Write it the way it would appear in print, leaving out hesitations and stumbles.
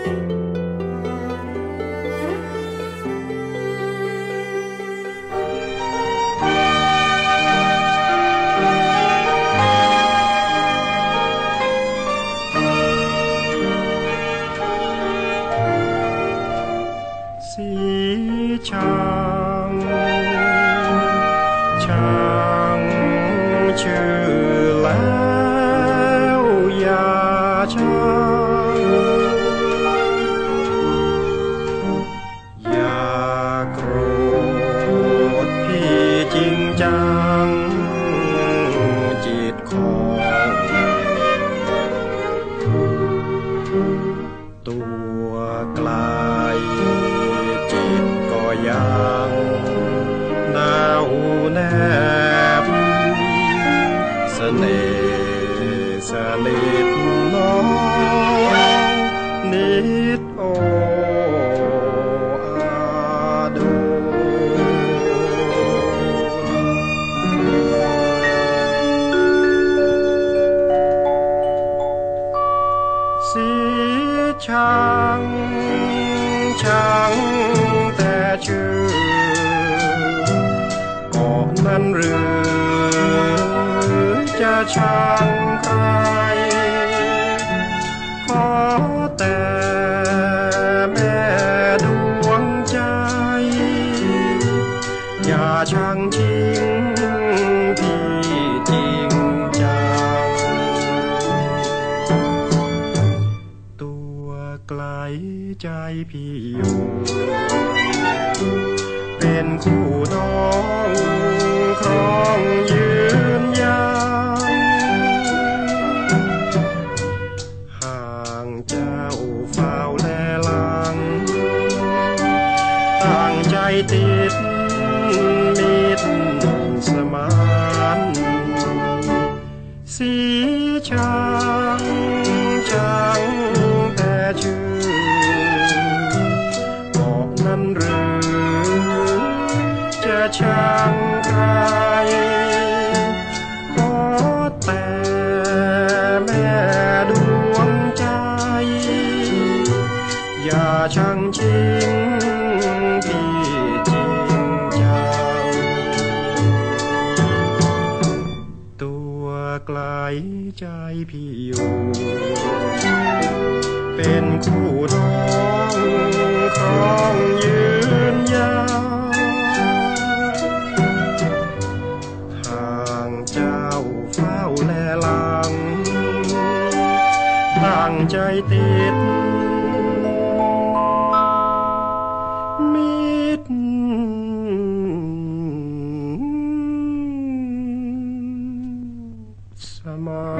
ช่างชื่อแล้วอย่าช้าอย่าโกรธพี่จริงจังจิตของตัวไกลจิตก็ยังหนาวแนบเสน่ห์สนิทน้องนิดโออาดูสีช่างแต่ชื่อก็นั้นหรือจะช่างใครขอแต่แม่ดวงใจอย่าช่างชิงพี่จริงจังตัวไกลใจพี่อยู่เป็นคู่น้องครองยืนยาวห่างเจ้าเฝ้าแลหลังตั้งใจติดมิตรสมานสีช่างแต่ชื่อบอกนั้นหรือจะช่างใครขอแต่แม่ดวงใจอย่าช่างชิงพี่จริงจังตัวไกลใจพี่อยู่เป็นคู่น้องครองยืนยาวห่างเจ้าเฝ้าแลหลังตั้งใจติดมิตรสมาน